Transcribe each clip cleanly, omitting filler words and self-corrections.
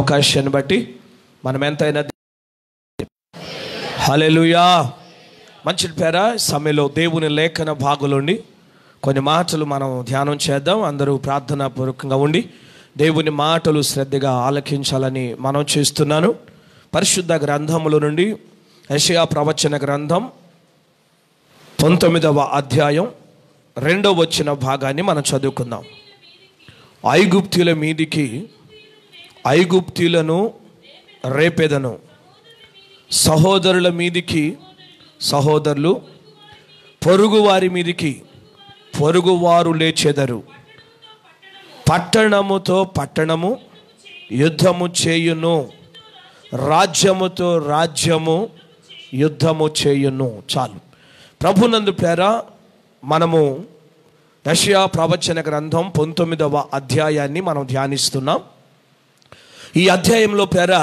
అవకాశాన్ని బట్టి మనం ఎంతైనా హల్లెలూయా. మంచి పేర సమయంలో దేవుని లేఖన భాగంలోండి కొన్ని మాటలు మనం ధ్యానం చేద్దాం. అందరూ ప్రార్థనా పూర్వకంగా ఉండి దేవుని మాటలు శ్రద్ధగా ఆలకించాలని మనం చేస్తున్నాను. పరిశుద్ధ గ్రంథముల నుండి యెషయా ప్రవచన గ్రంథం 19వ అధ్యాయం 2వ వచన భాగాన్ని మనం చదువుకుందాం. ఐగుప్తీయుల మీదికి ఐగుప్తీయులను రేపెదను, సహోదరుల మీదికి సహోదరులు, పొరుగువారి మీదికి పొరుగువారు లేచెదరు. పట్టణముతో పట్టణము యుద్ధము చేయును, రాజ్యముతో రాజ్యము యుద్ధము చేయును. చాలు. ప్రభునందు ప్రేర మనము యెషయా ప్రవచన గ్రంథం 19వ అధ్యాయాన్ని మనం ధ్యానిస్తున్నాం. ఈ అధ్యాయంలో ప్రేర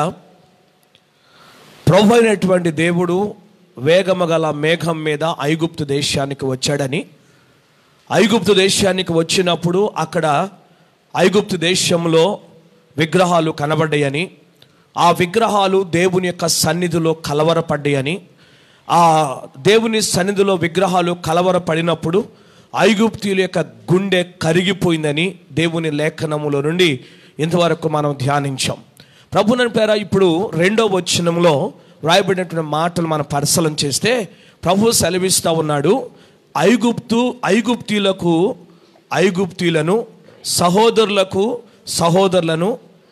ప్రభు అయినటువంటి దేవుడు వేగము గల మేఘం మీద ఐగుప్తు దేశానికి వచ్చాడని, ఐగుప్తు దేశానికి వచ్చినప్పుడు అక్కడ ఐగుప్తు దేశంలో విగ్రహాలు కనబడ్డాయని, ఆ విగ్రహాలు దేవుని యొక్క సన్నిధిలో కలవరపడ్డాయని, ఆ దేవుని సన్నిధిలో విగ్రహాలు కలవరపడినప్పుడు ఐగుప్తీయుల యొక్క గుండె కరిగిపోయిందని దేవుని లేఖనములో నుండి ఇంతవరకు మనం ధ్యానించాం. ప్రభుని పేర ఇప్పుడు 2వ వచనంలో వ్రాయబడినటువంటి మాటలు మనం పరిశీలన చేస్తే ప్రభు సెలవిస్తూ ఉన్నాడు, ఐగుప్తీయులకు ఐగుప్తీయులను, సహోదరులకు సహోదరులను,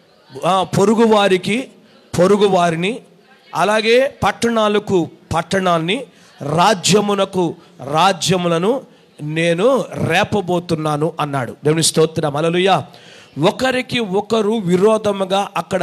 పొరుగువారికి పొరుగువారిని, అలాగే పట్టణాలకు పట్టణాన్ని, రాజ్యమునకు రాజ్యములను నేను రేపబోతున్నాను అన్నాడు. దేవుని స్తోత్రం. హల్లెలూయా. ఒకరికి ఒకరు విరోధముగా అక్కడ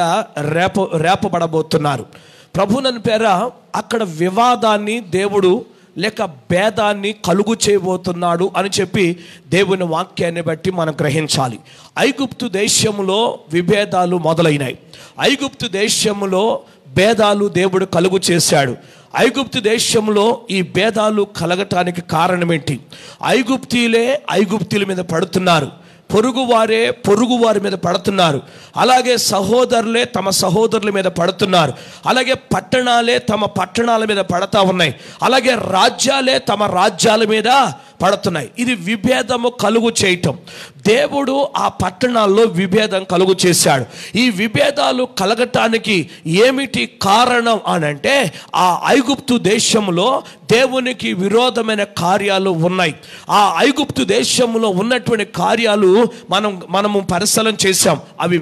రేపబడబోతున్నారు. ప్రభువుని పేర అక్కడ వివాదాన్ని దేవుడు లేక భేదాన్ని కలుగు చేయబోతున్నాడు అని చెప్పి దేవుని వాక్యాన్ని బట్టి మనం గ్రహించాలి. ఐగుప్తు దేశంలో విభేదాలు మొదలైనాయి. ఐగుప్తు దేశంలో భేదాలు దేవుడు కలుగు చేశాడు. ఐగుప్తు దేశంలో ఈ భేదాలు కలగటానికి కారణం ఏంటి? ఐగుప్తీయులే ఐగుప్తీయుల మీద పడుతున్నారు, పొరుగువారే పొరుగువారి మీద పడుతున్నారు, అలాగే సహోదరులే తమ సహోదరుల మీద పడుతున్నారు, అలాగే పట్టణాలే తమ పట్టణాల మీద పడతా ఉన్నాయి, అలాగే రాజ్యాలే తమ రాజ్యాల మీద పడుతున్నాయి. ఇది విభేదము కలుగు చేయటం. దేవుడు ఆ పట్టణాల్లో విభేదం కలుగు చేశాడు. ఈ విభేదాలు కలగటానికి ఏమిటి కారణం అని అంటే, ఆ ఐగుప్తు దేశంలో దేవునికి విరోధమైన కార్యాలు ఉన్నాయి. ఆ ఐగుప్తు దేశంలో ఉన్నటువంటి కార్యాలు మనము పరిశీలన చేశాం. అవి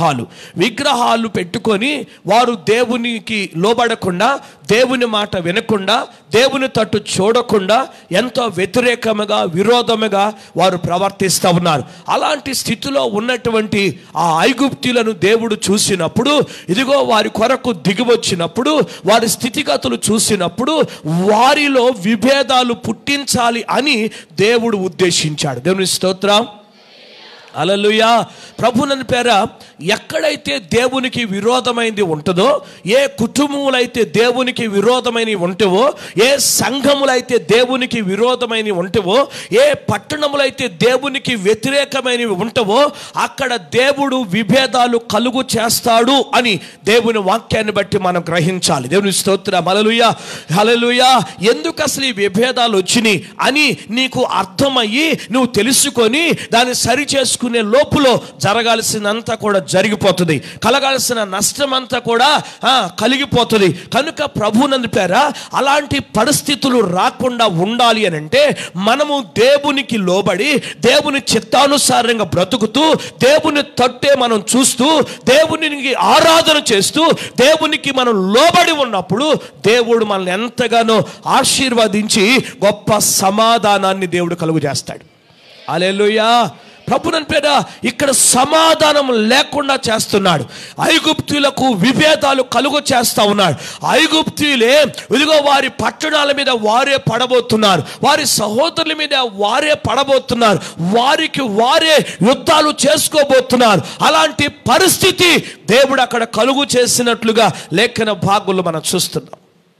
విగ్రహాలు పెట్టుకొని వారు దేవునికి లోబడకుండా, దేవుని మాట వినకుండా, దేవుని తట్టు చూడకుండా ఎంతో వ్యతిరేకముగా విరోధముగా వారు ప్రవర్తిస్తూ ఉన్నారు. అలాంటి స్థితిలో ఉన్నటువంటి ఆ ఐగుప్తీయులను దేవుడు చూసినప్పుడు, ఇదిగో వారి కొరకు దిగివచ్చినప్పుడు, వారి స్థితిగతులు చూసినప్పుడు వారిలో విభేదాలు పుట్టించాలి అని దేవుడు ఉద్దేశించాడు. దేవుని స్తోత్రం. హల్లెలూయా. ప్రభువుని పేర ఎక్కడైతే దేవునికి విరోధమైనది ఉంటుందో, ఏ కుటుంబములైతే దేవునికి విరోధమైనవి ఉంటావో, ఏ సంఘములైతే దేవునికి విరోధమైనవి ఉంటావో, ఏ పట్టణములైతే దేవునికి వ్యతిరేకమైనవి ఉంటావో, అక్కడ దేవుడు విభేదాలు కలుగు చేస్తాడు అని దేవుని వాక్యాన్ని బట్టి మనం గ్రహించాలి. దేవుని స్తోత్రం. హల్లెలూయా. హల్లెలూయా. ఎందుకు అసలు ఈ విభేదాలు వచ్చినాయి అని నీకు అర్థమయ్యి నువ్వు తెలుసుకొని దాన్ని సరి చేసుకునే లోపులో జరగాల్సినంతా కూడా జరిగిపోతుంది, కలగాల్సిన నష్టం అంతా కూడా కలిగిపోతుంది. కనుక ప్రభువునందు పేర అలాంటి పరిస్థితులు రాకుండా ఉండాలి అని అంటే మనము దేవునికి లోబడి దేవుని చిత్తానుసారంగా బ్రతుకుతూ, దేవుని తట్టే మనం చూస్తూ, దేవునికి ఆరాధన చేస్తూ, దేవునికి మనం లోబడి ఉన్నప్పుడు దేవుడు మనల్ని ఎంతగానో ఆశీర్వదించి గొప్ప సమాధానాన్ని దేవుడు కలుగు చేస్తాడు. హల్లెలూయా. ప్రభువుని పేర ఇక్కడ సమాధానం లేకుండా చేస్తున్నాడు. ఐగుప్తీయులకు విభేదాలు కలుగు చేస్తూ ఉన్నాడు. ఐగుప్తీయులే ఇదిగో వారి పట్టణాల మీద వారే పడబోతున్నారు, వారి సహోదరుల మీద వారే పడబోతున్నారు, వారికి వారే యుద్ధాలు చేసుకోబోతున్నారు. అలాంటి పరిస్థితి దేవుడు అక్కడ కలుగు చేసినట్లుగా లేఖన భాగంలో మనం చూస్తున్నాం.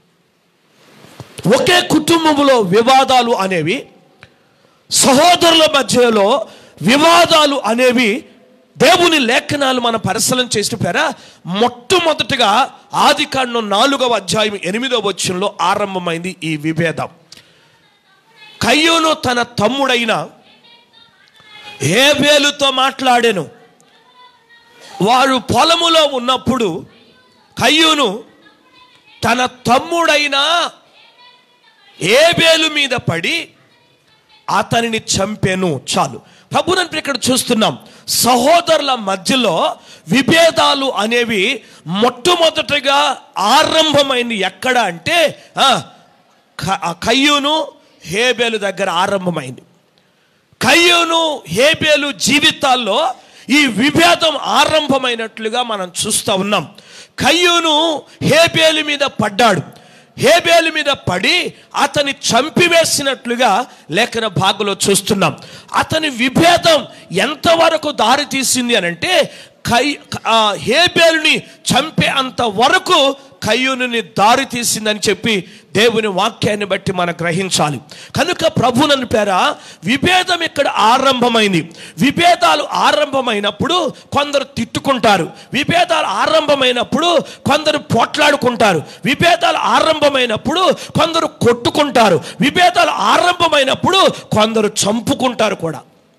ఒకే కుటుంబంలో వివాదాలు అనేవి, సహోదరుల మధ్యలో వివాదాలు అనేవి దేవుని లేఖనాలు మనం పరిశీలన చేసిన పేర మొట్టమొదటిగా ఆదికాండం 4వ అధ్యాయం 8వ వచనంలో ఆరంభమైంది ఈ విభేదం. కయ్యూను తన తమ్ముడైన హేబేలుతో మాట్లాడాను. వారు పొలములో ఉన్నప్పుడు కయ్యూను తన తమ్ముడైన హేబేలు మీద పడి అతనిని చంపెను. చాలు. ప్రభువుని ఇక్కడ చూస్తున్నాం, సహోదరుల మధ్యలో విభేదాలు అనేవి మొట్టమొదటిగా ఆరంభమైంది ఎక్కడ అంటే కయ్యూను హేబేలు దగ్గర ఆరంభమైంది. కయ్యూను హేబేలు జీవితాల్లో ఈ విభేదం ఆరంభమైనట్లుగా మనం చూస్తూ ఉన్నాం. కయ్యూను హేబేలు మీద పడ్డాడు. హేబేలు మీద పడి అతని చంపివేసినట్లుగా లేఖన భాగంలో చూస్తున్నాం. అతని విభేదం ఎంతవరకు దారి తీసింది అని అంటే హేబేలుని చంపే అంత వరకు కయ్యూనుని దారి తీసిందని చెప్పి దేవుని వాక్యాన్ని బట్టి మనం గ్రహించాలి. కనుక ప్రభువుని పేర విభేదం ఇక్కడ ఆరంభమైంది. విభేదాలు ఆరంభమైనప్పుడు కొందరు తిట్టుకుంటారు. విభేదాలు ఆరంభమైనప్పుడు కొందరు పోట్లాడుకుంటారు. విభేదాలు ఆరంభమైనప్పుడు కొందరు కొట్టుకుంటారు. విభేదాలు ఆరంభమైనప్పుడు కొందరు చంపుకుంటారు కూడా.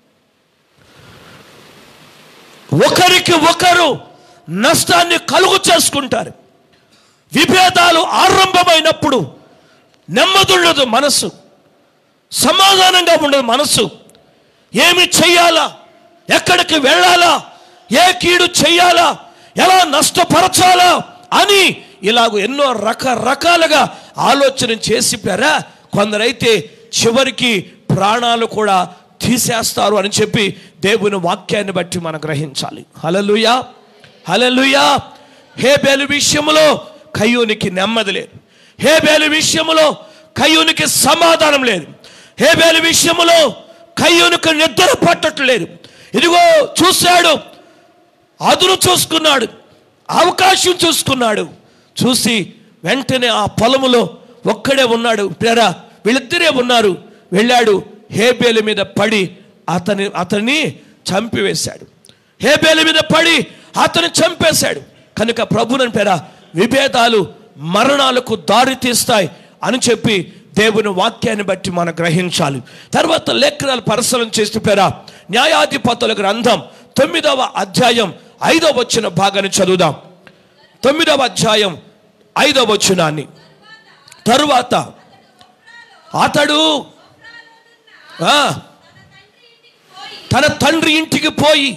ఒకరికి ఒకరు నష్టాన్ని కలుగు చేసుకుంటారు. విభేదాలు ఆరంభమైనప్పుడు నెమ్మదుండదు మనసు, సమాధానంగా ఉండదు మనసు. ఏమి చెయ్యాలా, ఎక్కడికి వెళ్ళాలా, ఏ కీడు చెయ్యాలా, ఎలా నష్టపరచాలా అని ఇలాగ ఎన్నో రకరకాలుగా ఆలోచన చేసి పేరా కొందరైతే చివరికి ప్రాణాలు కూడా తీసేస్తారు అని చెప్పి దేవుని వాక్యాన్ని బట్టి మనం గ్రహించాలి. హల్లెలూయా, హల్లెలూయా. హేబేలు విషయంలో కయ్యూనికి నెమ్మది లేదు. హేబేలు విషయంలో కయ్యూనికి సమాధానం లేదు. హేబేలు విషయంలో కయ్యూనికి నిద్ర పట్టట్లేదు. ఇదిగో చూశాడు, అదును చూసుకున్నాడు, అవకాశం చూసుకున్నాడు. చూసి వెంటనే ఆ పొలములో ఒక్కడే ఉన్నాడు. ప్రేరా వీళ్ళిద్దరే ఉన్నారు. వెళ్ళాడు, హేబేలు మీద పడి అతన్ని చంపివేశాడు. హేబేలు మీద పడి అతన్ని చంపేశాడు. కనుక ప్రభువుని పేర విభేదాలు మరణాలకు దారి తీస్తాయి అని చెప్పి దేవుని వాక్యాన్ని బట్టి మనం గ్రహించాలి. తర్వాత లేఖనాలు పరిశీలన చేస్తూ పేరా న్యాయాధిపతుల గ్రంథం 9వ అధ్యాయం 5వ వచన భాగాన్ని చదువుదాం. 9వ అధ్యాయం 5వ వచనాన్ని. తరువాత అతడు తన తండ్రి ఇంటికి పోయి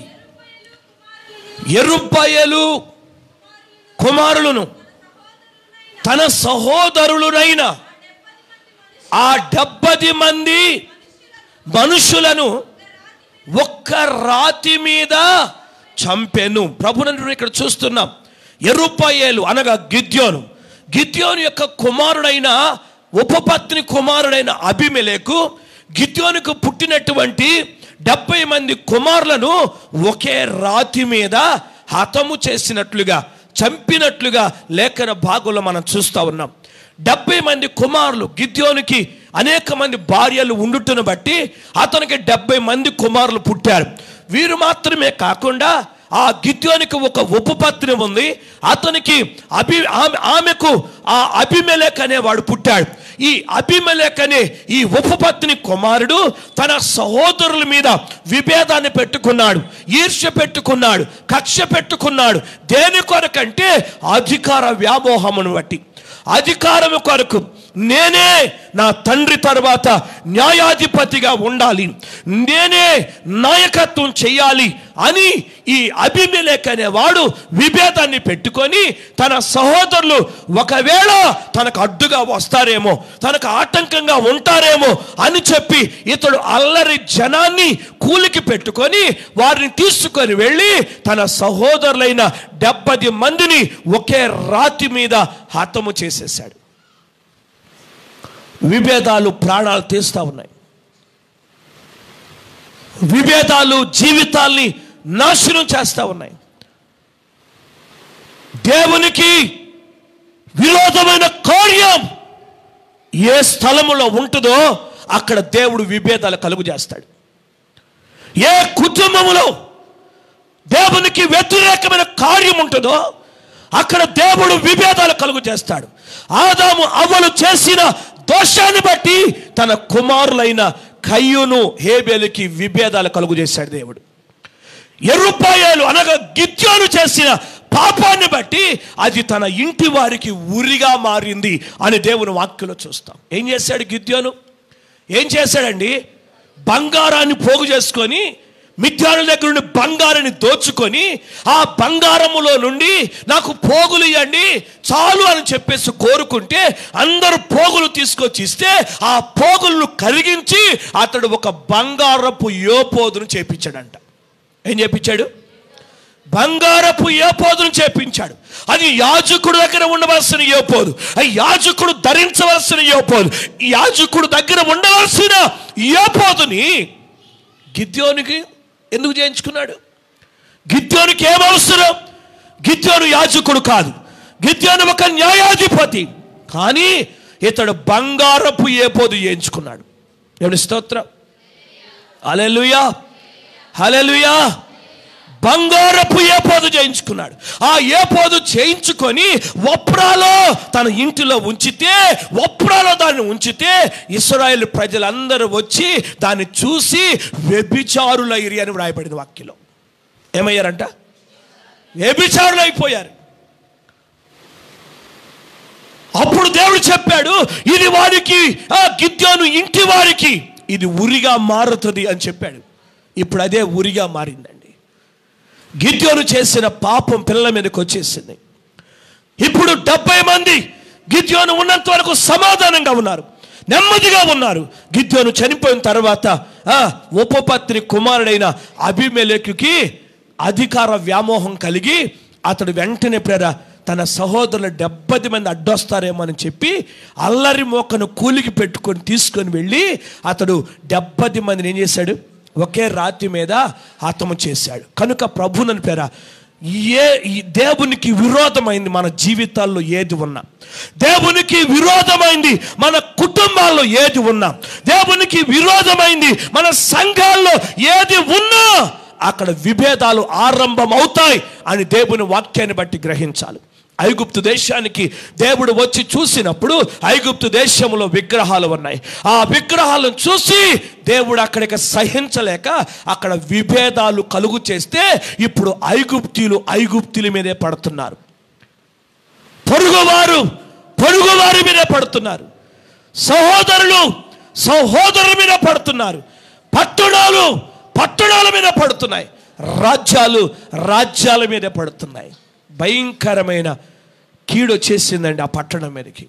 యెరుబ్బయలు కుమారులను తన సహోదరులైన ఆ 70 మంది మనుషులను ఒక్క రాతి మీద చంపెను. ప్రభువుని ఇక్కడ చూస్తున్నాం. యెరుబ్బయలు అనగా గిద్యోను యొక్క కుమారుడైన ఉపపత్ని కుమారుడైన అబీమెలెకు గిద్యోనుకు పుట్టినటువంటి 70 మంది కుమారులను ఒకే రాతి మీద హతము చేసినట్లుగా, చంపినట్లుగా లేఖన భాగంలో మనం చూస్తూ ఉన్నాం. 70 మంది కుమారులు. గిద్యోనుకి అనేక మంది భార్యలు ఉండుటను బట్టి అతనికి 70 మంది కుమారులు పుట్టారు. వీరు మాత్రమే కాకుండా ఆ గిద్యోనికి ఒక ఉపపత్ని ఉంది. అతనికి ఆమెకు ఆ అబీమెలెకు అనేవాడు పుట్టాడు. ఈ అబీమెలెకు అనే ఈ ఉపపత్ని కుమారుడు తన సహోదరుల మీద విభేదాన్ని పెట్టుకున్నాడు, ఈర్ష్య పెట్టుకున్నాడు, కక్ష పెట్టుకున్నాడు. దేని కొరకంటే అధికార వ్యామోహమును బట్టి. అధికారము కొరకు నేనే నా తండ్రి తర్వాత న్యాయాధిపతిగా ఉండాలి, నేనే నాయకత్వం చెయ్యాలి అని ఈ అబీమెలెకు అనేవాడు విభేదాన్ని పెట్టుకొని తన సహోదరులు ఒకవేళ తనకు అడ్డుగా వస్తారేమో, తనకు ఆటంకంగా ఉంటారేమో అని చెప్పి ఇతడు అల్లరి జనాన్ని కూలికి పెట్టుకొని వారిని తీసుకొని వెళ్ళి తన సహోదరులైన 70 మందిని ఒకే రాతి మీద హతము చేసేశాడు. విభేదాలు ప్రాణాలు తీస్తూ ఉన్నాయి. విభేదాలు జీవితాల్ని నాశనం చేస్తూ ఉన్నాయి. దేవునికి విరోధమైన కార్యం ఏ స్థలములో ఉంటుందో అక్కడ దేవుడు విభేదాలు కలుగు చేస్తాడు. ఏ కుటుంబములో దేవునికి వ్యతిరేకమైన కార్యం ఉంటుందో అక్కడ దేవుడు విభేదాలు కలుగు చేస్తాడు. ఆదాము అవ్వలు చేసిన దోషాన్ని బట్టి తన కుమారులైన కయ్యూను హేబేలుకి విభేదాలు కలుగు చేశాడు దేవుడు. యెరుబ్బయలు అనగా గిద్యోను చేసిన పాపాన్ని బట్టి అది తన ఇంటి వారికి ఉరిగా మారింది అని దేవుని వాక్యంలో చూస్తాం. ఏం చేశాడు గిద్యోను? ఏం చేశాడండి? బంగారాన్ని పోగు చేసుకొని మిద్యానుల దగ్గర నుండి బంగారాన్ని దోచుకొని ఆ బంగారములో నుండి నాకు పోగులు ఇవ్వండి చాలు అని చెప్పేసి కోరుకుంటే అందరూ పోగులు తీసుకొచ్చి ఇస్తే ఆ పోగులను కరిగించి అతడు ఒక బంగారపు యోపోదును చేపించాడంట. ఏం చేపించాడు? బంగారపు యోపోదును చేపించాడు. అది యాజకుడు దగ్గర ఉండవలసిన యోపోదు, అది యాజకుడు ధరించవలసిన యోపోదు. యాజకుడు దగ్గర ఉండవలసిన యోపోదుని గిద్యోనికి ఎందుకు చేయించుకున్నాడు? గిద్యోనికి ఏమవసరం? గిద్యోను యాజకుడు కాదు, గిద్యోను ఒక న్యాయాధిపతి. కానీ ఇతడు బంగారపు యోపోదు చేయించుకున్నాడు. దేవుని స్తోత్రం, హల్లెలూయా, హల్లెలూయా. బంగారపు యోపోదు చేయించుకున్నాడు. ఆ యోపోదు చేయించుకొని ఒప్రాలో తన ఇంటిలో ఉంచితే, ఒప్రాలో దాన్ని ఉంచితే ఇశ్రాయేలు ప్రజలందరూ వచ్చి దాన్ని చూసి వ్యభిచారులైరి అని వ్రాయబడింది వాక్యంలో. ఏమయ్యారంట? వ్యభిచారులు అయిపోయారు. అప్పుడు దేవుడు చెప్పాడు, ఇది వారికి, ఆ గిద్యోను ఇంటి వారికి ఇది ఉరిగా మారుతుంది అని చెప్పాడు. ఇప్పుడు అదే ఉరిగా మారిందండి. గిద్యోను చేసిన పాపం పిల్లల మీదకి వచ్చేసింది. ఇప్పుడు 70 మంది గిద్యోను ఉన్నంత వరకు సమాధానంగా ఉన్నారు, నెమ్మదిగా ఉన్నారు. గిద్యోను చనిపోయిన తర్వాత ఉపపత్ని కుమారుడైన అబీమెలెకుకి అధికార వ్యామోహం కలిగి అతడు వెంటనే తన సహోదరులు 70 మంది అడ్డొస్తారేమో అని చెప్పి అల్లరి మోకను కూలికి పెట్టుకొని తీసుకొని వెళ్ళి అతడు 70 మందిని ఏం చేశాడు? ఒకే రాతి మీద హతము చేశాడు. కనుక ప్రభువుని పేర దేవునికి విరోధమైంది మన జీవితాల్లో ఏది ఉన్నా, దేవునికి విరోధమైంది మన కుటుంబాల్లో ఏది ఉన్నా, దేవునికి విరోధమైంది మన సంఘాల్లో ఏది ఉన్నా అక్కడ విభేదాలు ఆరంభం అవుతాయి అని దేవుని వాక్యాన్ని బట్టి గ్రహించాలి. ఐగుప్తు దేశానికి దేవుడు వచ్చి చూసినప్పుడు ఐగుప్తు దేశంలో విగ్రహాలు ఉన్నాయి. ఆ విగ్రహాలను చూసి దేవుడు అక్కడికి సహించలేక అక్కడ విభేదాలు కలుగు చేస్తే ఇప్పుడు ఐగుప్తుల మీదే పడుతున్నారు, పొరుగువారి మీదే పడుతున్నారు, సహోదరుల మీద పడుతున్నారు, పట్టణాల మీద పడుతున్నాయి, రాజ్యాల మీద పడుతున్నాయి. భయంకరమైన కీడు వచ్చేసిందండి ఆ పట్టణం మీదకి.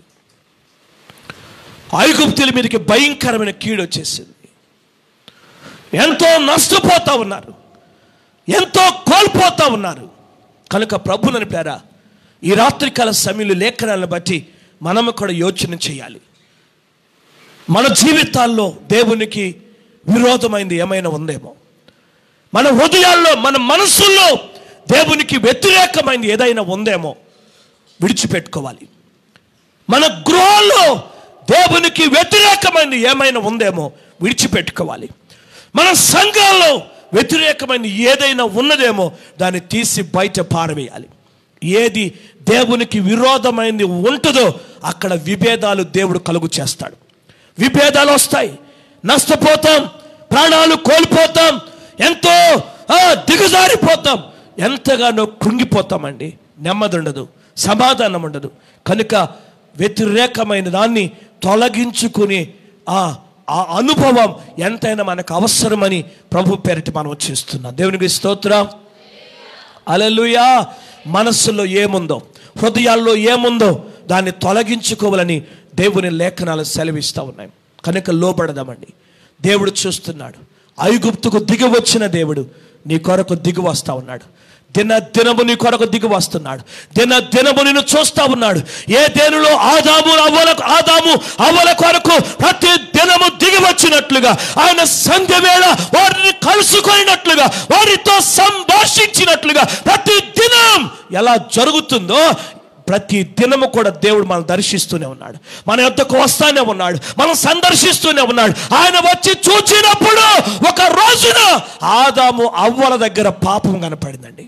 ఐగుప్తుల మీదకి భయంకరమైన కీడు వచ్చేసింది. ఎంతో నష్టపోతా ఉన్నారు, ఎంతో కోల్పోతా ఉన్నారు. కనుక ప్రభువుని ప్రేర ఈ రాత్రికాల సమయంలో లేఖనాలను బట్టి మనము కూడా యోచన చేయాలి. మన జీవితాల్లో దేవునికి విరోధమైంది ఏమైనా ఉందేమో, మన హృదయాల్లో మన మనసుల్లో దేవునికి వ్యతిరేకమైంది ఏదైనా ఉందేమో విడిచిపెట్టుకోవాలి. మన గృహాల్లో దేవునికి వ్యతిరేకమైనది ఏమైనా ఉందేమో విడిచిపెట్టుకోవాలి. మన సంఘాల్లో వ్యతిరేకమైనది ఏదైనా ఉన్నదేమో దాన్ని తీసి బయట పారవేయాలి. ఏది దేవునికి విరోధమైనది ఉంటుందో అక్కడ విభేదాలు దేవుడు కలుగు చేస్తాడు. విభేదాలు వస్తాయి, నష్టపోతాం, ప్రాణాలు కోల్పోతాం, ఎంతో దిగజారిపోతాం, ఎంతగానో కృంగిపోతామండి. నెమ్మది ఉండదు, సమాధానం ఉండదు. కనుక వ్యతిరేకమైన దాన్ని తొలగించుకుని ఆ అనుభవం ఎంతైనా మనకు అవసరమని ప్రభు పేరిట మనం చేస్తున్నాం. దేవునికి స్తోత్రం, హల్లెలూయా. మనస్సులో ఏముందో, హృదయాల్లో ఏముందో దాన్ని తొలగించుకోవాలని దేవుని లేఖనాలు సెలవిస్తూ ఉన్నాయి. కనుక లోబడదామండి. దేవుడు చూస్తున్నాడు. ఐగుప్తుకు దిగి వచ్చిన దేవుడు నీ కొరకు దిగి వస్తూ ఉన్నాడు. దినము నీ కొరకు దిగి వస్తున్నాడు. దినము నిన్ను చూస్తూ ఉన్నాడు. ఏ దేనిలో ఆదాము అవ్వల కొరకు ప్రతి దినము దిగి వచ్చినట్లుగా ఆయన సంధ్య వేళ వారిని కలుసుకున్నట్లుగా, వారితో సంభాషించినట్లుగా ప్రతి దినం ఎలా జరుగుతుందో ప్రతి దినము కూడా దేవుడు మనం దర్శిస్తూనే ఉన్నాడు, మన యొద్దకు వస్తానే ఉన్నాడు, మనం సందర్శిస్తూనే ఉన్నాడు. ఆయన వచ్చి చూచినప్పుడు ఒక రోజున ఆదాము అవ్వల దగ్గర పాపం కనపడిందండి.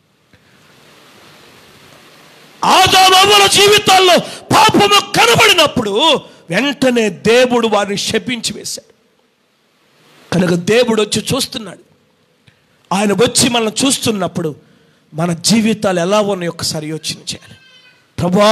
ఆదాము అవ్వల జీవితాల్లో పాపము కనబడినప్పుడు వెంటనే దేవుడు వారిని శపించి వేశాడు. కనుక దేవుడు వచ్చి చూస్తున్నాడు. ఆయన వచ్చి మనం చూస్తున్నప్పుడు మన జీవితాలు ఎలా ఉన్నాయో ఒకసారి యోచన చేయాలి. ప్రభువా,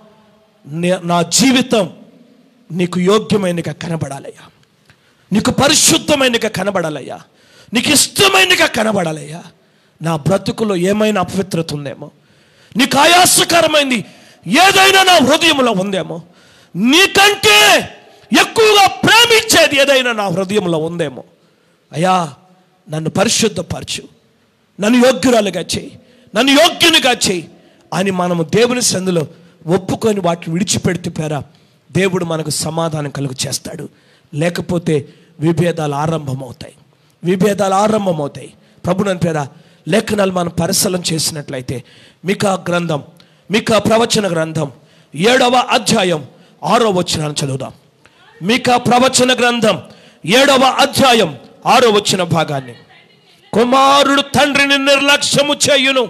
నా జీవితం నీకు యోగ్యమైనగా కనబడాలయ్యా, నీకు పరిశుద్ధమైనగా కనబడాలయ్యా, నీకు ఇష్టమైనగా కనబడాలయ్యా. నా బ్రతుకులో ఏమైనా అపవిత్రత ఉందేమో, నీకు ఆయాసకరమైంది ఏదైనా నా హృదయంలో ఉందేమో, నీకంటే ఎక్కువగా ప్రేమించేది ఏదైనా నా హృదయంలో ఉందేమో, అయ్యా నన్ను పరిశుద్ధపరచు, నన్ను యోగ్యురాలుగా చేయి, నన్ను యోగ్యునిగా చేయి అని మనము దేవుని సందులో ఒప్పుకొని వాటిని విడిచిపెడితే పేరా దేవుడు మనకు సమాధానం కలుగు చేస్తాడు. లేకపోతే విభేదాలు ఆరంభమవుతాయి. ప్రభుని పేరా లేఖనాలు మనం పరిశీలన చేసినట్లయితే మీకా ప్రవచన గ్రంథం 7వ అధ్యాయం 6వ వచనాన్ని చదువుదాం. మీకా ప్రవచన గ్రంథం 7వ అధ్యాయం 6వ వచన భాగాన్ని. కుమారుడు తండ్రిని నిర్లక్ష్యము చేయును,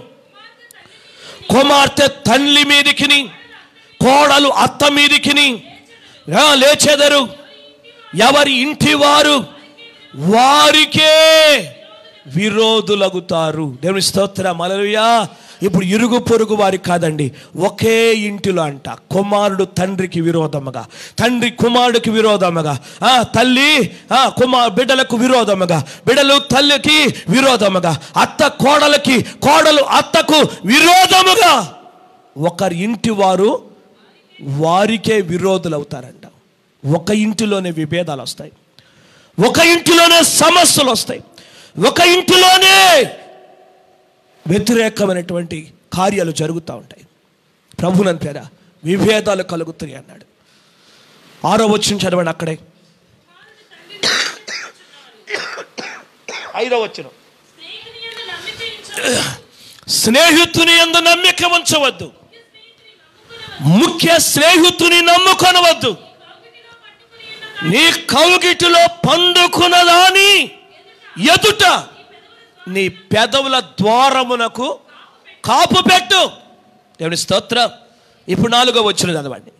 కుమార్తె తల్లి మీదికిని, కోడలు అత్త మీదికిని లేచెదరు. ఎవరి ఇంటి వారు వారికే విరోధులగుతారు. దేవుని స్తోత్రం, హల్లెలూయా. ఇప్పుడు ఇరుగు పొరుగు వారి కాదండి, ఒకే ఇంటిలో అంట కుమారుడు తండ్రికి విరోధముగా, తండ్రి కుమారుడికి విరోధముగా, తల్లి బిడ్డలకు విరోధముగా, బిడ్డలు తల్లికి విరోధముగా, అత్త కోడలకి, కోడలు అత్తకు విరోధముగా ఒకరి ఇంటి వారు వారికే విరోధులు అవుతారంట. ఒక ఇంటిలోనే విభేదాలు వస్తాయి, ఒక ఇంటిలోనే సమస్యలు వస్తాయి, ఒక ఇంటిలోనే వ్యతిరేకమైనటువంటి కార్యాలు జరుగుతూ ఉంటాయి. ప్రభువుని పేర విభేదాలు కలుగుతాయి అన్నాడు. 6వ వచనం చదవండి అక్కడే. 5వ వచనం. స్నేహితుని యందు నమ్మిక ఉంచవద్దు, ముఖ్య స్నేహితుని నమ్ముకొనవద్దు. నీ కౌగిటిలో పండుకున్నదాని ఎదుట నీ పెదవుల ద్వారమునకు కాపు పెట్టు. దేవుని స్తోత్రం. ఇప్పుడు 4వ వచనం చదవండి.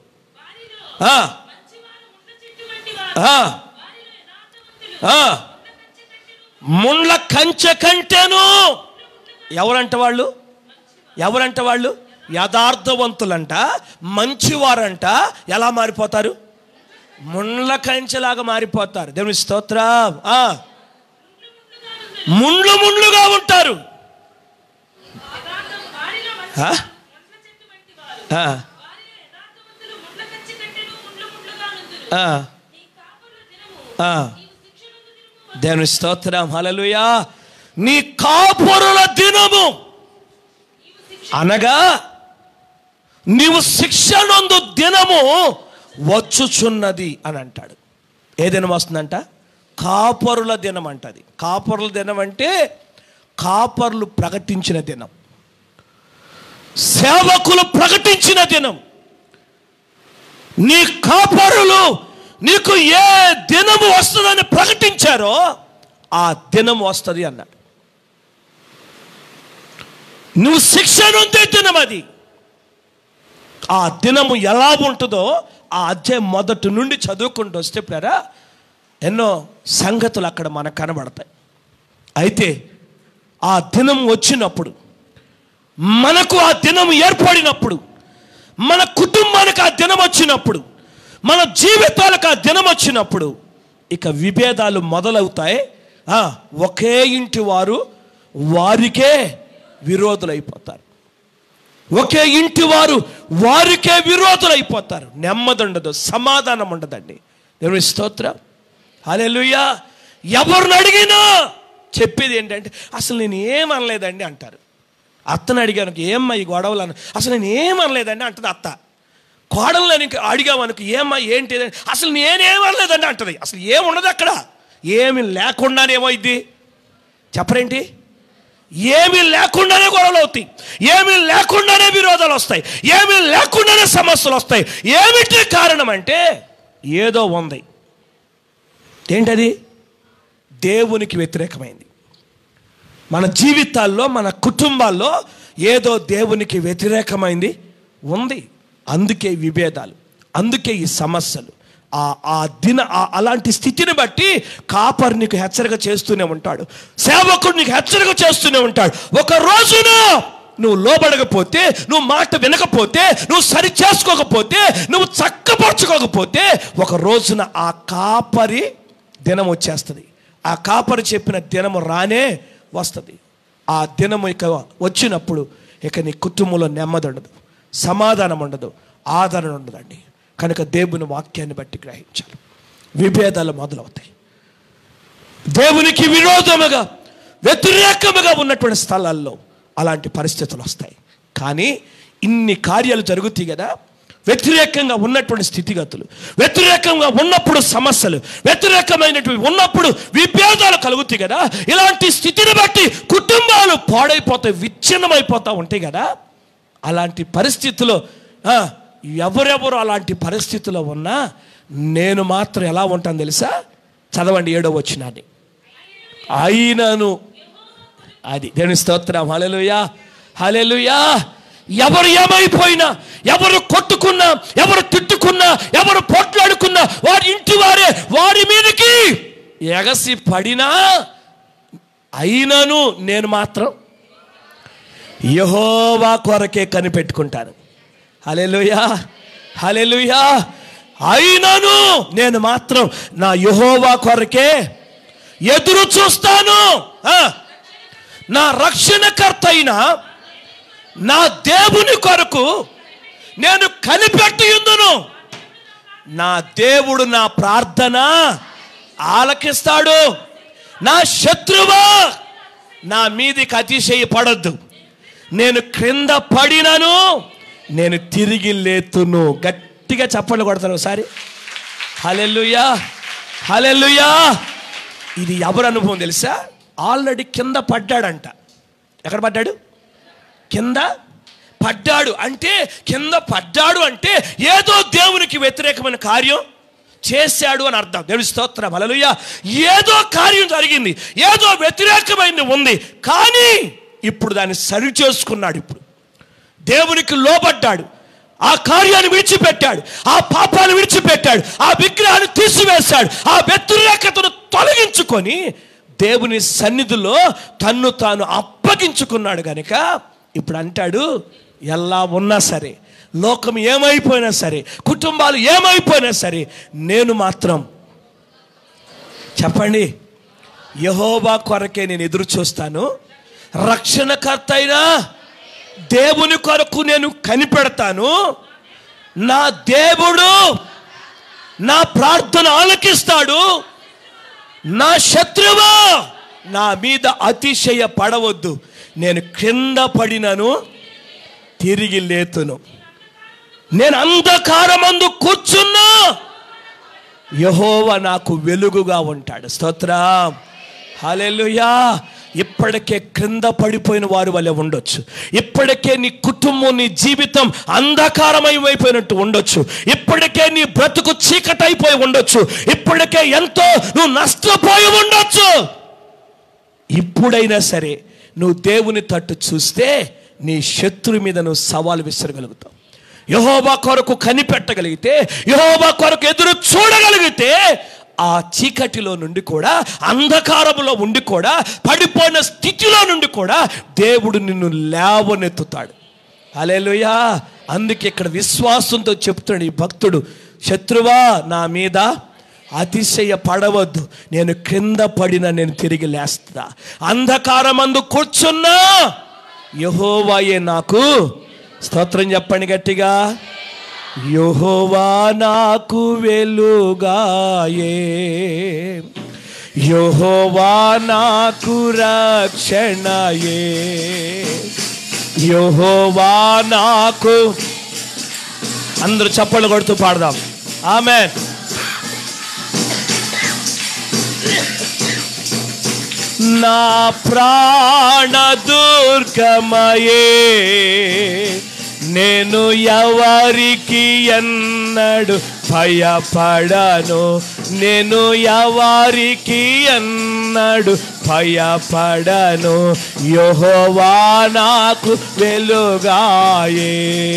ముండ్ల కంచె కంటేను ఎవరంట వాళ్ళు యథార్థవంతులంట, మంచివారంట. ఎలా మారిపోతారు? ముండ్ల కంచెలాగా మారిపోతారు. దేవుని స్తోత్రం. ముండ్లుగా ఉంటారు. దేవుని స్తోత్రం, హల్లెలూయా. నీ కాపురుల దినము అనగా నీవు శిక్ష నందు దినము వచ్చుచున్నది అని అంటాడు. ఏ దినం వస్తుందంట? కాపరుల దినం అంటది. కాపరుల దినం అంటే కాపర్లు ప్రకటించిన దినం, సేవకులు ప్రకటించిన దినం. నీ కాపరులు నీకు ఏ దినము వస్తుందని ప్రకటించారో ఆ దినం వస్తుంది అన్నాడు. నువ్వు శిక్ష నుండే దినం అది. ఆ దినము ఎలా ఉంటుందో ఆ అధ్యాయం మొదటి నుండి చదువుకుంటూ వస్తే ప్రేరా ఎన్నో సంగతులు అక్కడ మనకు కనబడతాయి. అయితే ఆ దినం వచ్చినప్పుడు, మనకు ఆ దినం ఏర్పడినప్పుడు, మన కుటుంబానికి ఆ దినం వచ్చినప్పుడు, మన జీవితాలకు ఆ దినం వచ్చినప్పుడు ఇక విభేదాలు మొదలవుతాయి. ఒకే ఇంటి వారు వారికే విరోధులైపోతారు. ఒకే ఇంటి వారు వారికే విరోధులైపోతారు. నెమ్మది ఉండదు, సమాధానం ఉండదండి. దేవుని స్తోత్రం, హల్లెలూయా. ఎవరిని అడిగినా చెప్పేది ఏంటంటే అసలు నేను ఏమనలేదండి అంటారు. అత్తని అడిగాను ఏమ్మా ఈ గొడవలు అన్న, అసలు నేను ఏమనలేదండి అంటది అత్త. కోడలని అడిగామనుకు ఏమ్మా ఏంటి, అసలు నేనేమనలేదండి అంటది. అసలు ఏమున్నది అక్కడ, ఏమి లేకుండానేమైంది చెప్పరేంటి? ఏమీ లేకుండానే గొడవలు అవుతాయి, ఏమీ లేకుండానే విరోధాలు వస్తాయి, ఏమీ లేకుండానే సమస్యలు వస్తాయి. ఏమిటి కారణం అంటే ఏదో ఉంది. ఏంటది? దేవునికి వ్యతిరేకమైంది. మన జీవితాల్లో, మన కుటుంబాల్లో ఏదో దేవునికి వ్యతిరేకమైంది ఉంది. అందుకే విభేదాలు, అందుకే ఈ సమస్యలు. అలాంటి స్థితిని బట్టి కాపరి నీకు హెచ్చరిక చేస్తూనే ఉంటాడు, సేవకుడు నీకు హెచ్చరిక చేస్తూనే ఉంటాడు. ఒక రోజున నువ్వు లోబడకపోతే, నువ్వు మాట వినకపోతే, నువ్వు సరి చేసుకోకపోతే, నువ్వు చక్కపరచుకోకపోతే, ఒక రోజున ఆ కాపరి దినం వచ్చేస్తుంది. ఆ కాపరి చెప్పిన దినము రానే వస్తుంది. ఆ దినము ఇక వచ్చినప్పుడు ఇక నీ కుటుంబంలో నెమ్మది ఉండదు, సమాధానం ఉండదు, ఆదరణ ఉండదండి. కనుక దేవుని వాక్యాన్ని బట్టి గ్రహించాలి. విభేదాలు మొదలవుతాయి. దేవునికి విరోధముగా, వ్యతిరేకముగా ఉన్నటువంటి స్థలాల్లో అలాంటి పరిస్థితులు వస్తాయి. కానీ ఇన్ని కార్యాలు జరుగుతాయి కదా, వ్యతిరేకంగా ఉన్నటువంటి స్థితిగతులు, వ్యతిరేకంగా ఉన్నప్పుడు సమస్యలు, వ్యతిరేకమైనటువంటి ఉన్నప్పుడు విభేదాలు కలుగుతాయి కదా. ఇలాంటి స్థితిని బట్టి కుటుంబాలు పాడైపోతాయి, విచ్ఛిన్నమైపోతూ ఉంటాయి కదా. అలాంటి పరిస్థితుల్లో ఎవరెవరు అలాంటి పరిస్థితిలో ఉన్నా నేను మాత్రం ఎలా ఉంటాను తెలుసా? చదవండి 7వ వచనాన్ని. అయినను, అది దేవుని స్తోత్రం. హల్లెలూయా, హల్లెలూయా. ఎవరు ఏమైపోయినా, ఎవరు కొట్టుకున్నా, ఎవరు తిట్టుకున్నా, ఎవరు పోట్లాడుకున్నా, వారి ఇంటి వారే వారి మీదకి ఎగసి పడినా, అయినను నేను మాత్రం యెహోవా కొరకే కనిపెట్టుకుంటాను. హల్లెలూయా, హల్లెలూయా. అయినను నేను మాత్రం నా యెహోవా కొరకే ఎదురు చూస్తాను. నా రక్షణకర్త అయిన నా దేవుని కొరకు నేను కనిపెట్టి ఉందును. నా దేవుడు నా ప్రార్థన ఆలకిస్తాడు. నా శత్రువా నా మీదికి అతిశయపడొద్దు. నేను క్రింద పడినను, నేను తిరిగి లేతును. గట్టిగా చప్పట్లు కొడతాను ఒకసారి. హల్లెలూయా, హల్లెలూయా. ఇది ఎవరు అనుభవం తెలుసా? ఆల్రెడీ కింద పడ్డాడంట. ఎక్కడ పడ్డాడు? కింద పడ్డాడు. అంటే కింద పడ్డాడు అంటే ఏదో దేవునికి వ్యతిరేకమైన కార్యం చేశాడు అని అర్థం. దేవుని స్తోత్రం, హల్లెలూయా. ఏదో కార్యం జరిగింది, ఏదో వ్యతిరేకమైనది ఉంది, కానీ ఇప్పుడు దాన్ని సరి చేసుకున్నాడు. ఇప్పుడు దేవునికి లోబడ్డాడు, ఆ కార్యాన్ని విడిచిపెట్టాడు, ఆ పాపాన్ని విడిచిపెట్టాడు, ఆ విగ్రహాన్ని తీసివేశాడు, ఆ వ్యతిరేకతను తొలగించుకొని దేవుని సన్నిధిలో తన్ను తాను అప్పగించుకున్నాడు. కనుక ఇప్పుడు అంటాడు, ఎలా ఉన్నా సరే, లోకం ఏమైపోయినా సరే, కుటుంబాలు ఏమైపోయినా సరే, నేను మాత్రం చెప్పండి యెహోవా కొరకే నేను ఎదురు చూస్తాను. రక్షణకర్త అయినా దేవుని కొరకు నేను కనిపెడతాను. నా దేవుడు నా ప్రార్థన ఆలకిస్తాడు. నా శత్రువా నా మీద అతిశయ పడవద్దు. నేను క్రింద పడినను తిరిగి లేతును. నేను అంధకారమందు కూర్చున్నా యెహోవా నాకు వెలుగుగా ఉంటాడు. స్తోత్రం, హల్లెలూయా. ఇప్పటికే క్రింద పడిపోయిన వారి వల్లే ఉండొచ్చు. ఇప్పటికే నీ కుటుంబం, నీ జీవితం అంధకారమయమైపోయినట్టు ఉండొచ్చు. ఇప్పటికే నీ బ్రతుకు చీకటి అయిపోయి ఉండొచ్చు. ఇప్పటికే ఎంతో నువ్వు నష్టపోయి ఉండొచ్చు. ఇప్పుడైనా సరే నువ్వు దేవుని తట్టు చూస్తే నీ శత్రు మీద నువ్వు సవాలు విసరగలుగుతావు. యెహోవా కొరకు కనిపెట్టగలిగితే, యెహోవా కొరకు ఎదురు చూడగలిగితే, ఆ చీకటిలో నుండి కూడా, అంధకారములో ఉండి కూడా, పడిపోయిన స్థితిలో నుండి కూడా దేవుడు నిన్ను లేవనెత్తుతాడు. హల్లెలూయా. అందుకే ఇక్కడ విశ్వాసంతో చెప్తున్నాడు ఈ భక్తుడు, శత్రువా నా మీద అతిశయ పడవద్దు. నేను క్రింద పడిన నేను తిరిగి లేస్తా. అంధకారమందు కూర్చున్నా యెహోవాయే నాకు, స్తోత్రం చెప్పండి గట్టిగా, యెహోవా నాకు వెలుగాయే, యెహోవా నాకు రక్షణయే, యెహోవా నాకు. అందరూ చప్పట్లు కొడుతూ పాడదాం. ఆమేన్. నా ప్రాణ దుర్గమయే, నేను ఎవరికి ఎన్నడు భయపడను, నేను ఎవరికి ఎన్నడు భయపడను. యెహోవా నాకు వెలుగాయే,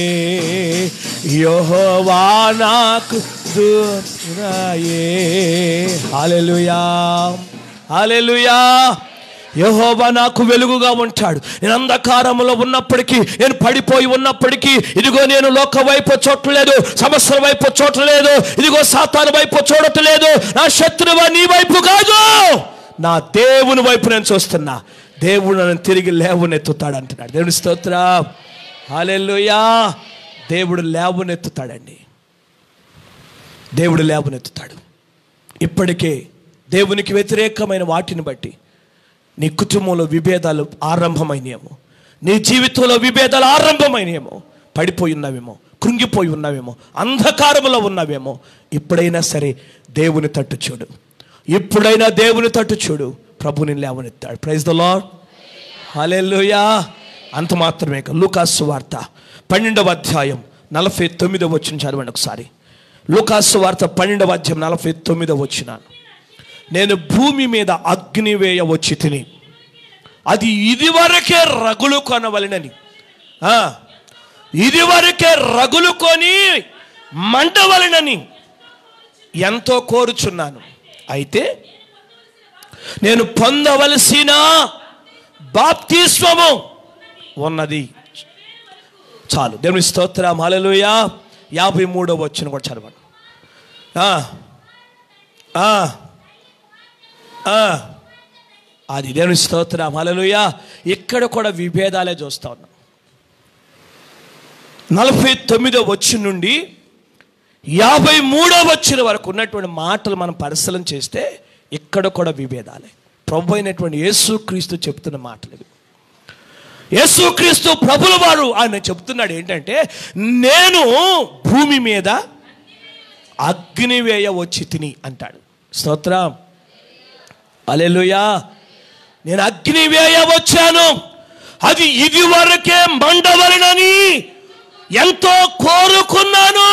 యెహోవా నాకు దుర్గాయే. హల్లెలూయా, హల్లెలూయా. యెహోవా నాకు వెలుగుగా ఉంటాడు. నేను అంధకారంలో ఉన్నప్పటికీ, నేను పడిపోయి ఉన్నప్పటికీ, ఇదిగో నేను లోక వైపు చూడట్లేదు, సమస్యల వైపు చూడట్లేదు, ఇదిగో సాతాను వైపు చూడట్లేదు. నా శత్రువా నీ వైపు కాదు, నా దేవుని వైపు నేను చూస్తున్నా. దేవుడు నన్ను తిరిగి లేవనెత్తుతాడు అంటున్నాడు. దేవుని స్తోత్రం, హల్లెలూయా. దేవుడు లేవనెత్తుతాడండి, దేవుడు లేవనెత్తుతాడు. ఇప్పటికే దేవునికి వ్యతిరేకమైన వాటిని బట్టి నీ కుటుంబంలో విభేదాలు ఆరంభమైనయేమో, నీ జీవితంలో విభేదాలు ఆరంభమైనయేమో, పడిపోయి ఉన్నావేమో, కృంగిపోయి ఉన్నావేమో, అంధకారంలో ఉన్నావేమో. ఇప్పుడైనా సరే దేవుని తట్టు చూడు, ఇప్పుడైనా దేవుని తట్టు చూడు. ప్రభుని లేవనెత్తాడు. Praise the Lord, hallelujah. అంత మాత్రమే కాదు, లూకాసు వార్త 12వ అధ్యాయం 49వ వచనం చదవండి ఒకసారి. లూకాసు వార్త 12వ అధ్యాయం 49వ వచనం. నేను భూమి మీద అగ్ని వేయ వచ్చి తిని, అది ఇదివరకే రగులు కొనవలెనని, ఇదివరకే రగులు కొని మంటవలెనని ఎంతో కోరుచున్నాను. అయితే నేను పొందవలసిన బాప్తిస్మము ఉన్నది. చాలు. దేవుని స్తోత్రం, హల్లెలూయా. 53వ వచనం కూడా చదవండి. అది దేవుని స్తోత్రం, హల్లెలూయా. ఇక్కడ కూడా విభేదాలే చూస్తా ఉన్నాం. 49వ వచనం నుండి 53వ వచనం వరకు ఉన్నటువంటి మాటలు మనం పరిశీలన చేస్తే ఇక్కడ కూడా విభేదాలే. ప్రభు అయినటువంటి యేసుక్రీస్తు చెప్తున్న మాటలు. యేసుక్రీస్తు ప్రభుల వారు ఆయన చెప్తున్నాడు ఏంటంటే, నేను భూమి మీద అగ్ని వేయ వచ్చి తిని అంటాడు. స్తోత్రం, హల్లెలూయా. నేను అగ్ని వేయ వచ్చాను, అది ఇది వరకే మండవలెనని ఎంతో కోరుకున్నాను.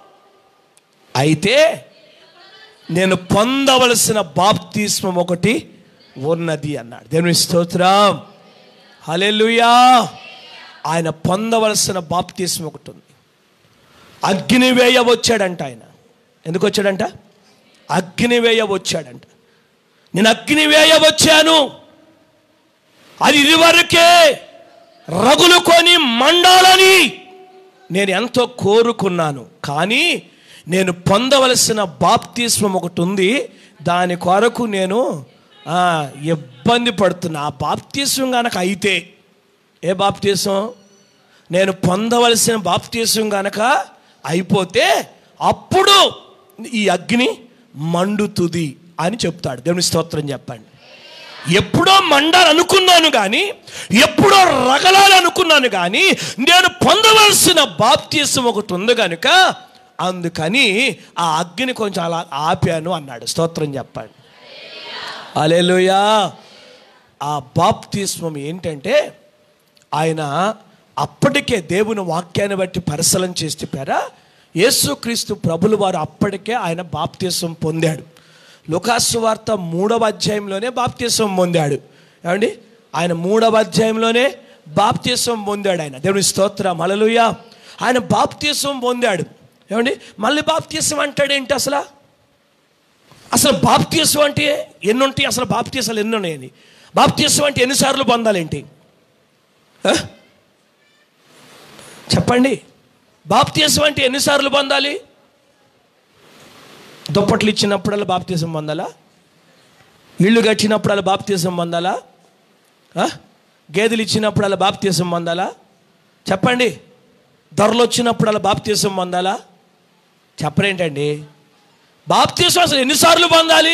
అయితే నేను పొందవలసిన బాప్తిస్మం ఒకటి ఉన్నది అన్నాడు. దేవుని స్తోత్రం, హల్లెలూయా. ఆయన పొందవలసిన బాప్తిస్మం ఒకటి ఉంది. అగ్ని వేయ వచ్చాడంట ఆయన. ఎందుకు వచ్చాడంట? అగ్ని వేయ వచ్చాడంట. నేను అగ్ని వేయ వచ్చాను, అది ఇదివరకే రగులు కొని మండాలని నేను ఎంతో కోరుకున్నాను. కానీ నేను పొందవలసిన బాప్తిస్మం ఒకటి ఉంది, దాని కొరకు నేను ఇబ్బంది పడుతున్నా. ఆ బాప్తిస్మం కనుక అయితే, ఏ బాప్తిస్మం? నేను పొందవలసిన బాప్తిస్మం కనుక అయిపోతే అప్పుడు ఈ అగ్ని మండుతుంది అని చెప్తాడు. దేవుని స్తోత్రం చెప్పండి. ఎప్పుడో మండాలనుకున్నాను కానీ, ఎప్పుడో రగలాలనుకున్నాను కానీ, నేను పొందవలసిన బాప్తిస్మం ఒకటి ఉంది కనుక అందుకని ఆ అగ్ని కొంచెం అలా ఆపాను అన్నాడు. స్తోత్రం చెప్పండి, హల్లెలూయా. ఆ బాప్తిస్మం ఏంటంటే, ఆయన అప్పటికే దేవుని వాక్యాన్ని బట్టి పరిశీలన చేసి చెప్పారా, యేసుక్రీస్తు ప్రభుల వారు అప్పటికే ఆయన బాప్తిస్మం పొందాడు. లూకాసు వార్త 3వ అధ్యాయంలోనే బాప్తిస్మం పొందాడు. ఏమండి, ఆయన 3వ అధ్యాయంలోనే బాప్తిస్మం పొందాడు ఆయన. దేవుని స్తోత్రం, హల్లెలూయా. ఆయన బాప్తిస్మం పొందాడు. ఏమండి, మళ్ళీ బాప్తిస్మం అంటాడేంటి? అసలు బాప్తిస్మం అంటే ఎన్ని ఉంటాయి? అసలు బాప్తిస్మాలు ఎన్ని ఉన్నాయని? బాప్తిస్మం అంటే ఎన్నిసార్లు పొందాలేంటి చెప్పండి? బాప్తిస్మం అంటే ఎన్నిసార్లు పొందాలి? దుప్పట్లు ఇచ్చినప్పుడల్లా బాప్తిస్మం పొందాలా? ఇళ్ళు కట్టినప్పుడల్లా బాప్తిస్మం పొందాలా? గేదెలు ఇచ్చినప్పుడల్లా బాప్తిస్మం పొందాలా? చెప్పండి. ధరలు వచ్చినప్పుడల్లా బాప్తిస్మం పొందాలా? చెప్పరేంటండి? బాప్తిస్మం అసలు ఎన్నిసార్లు పొందాలి?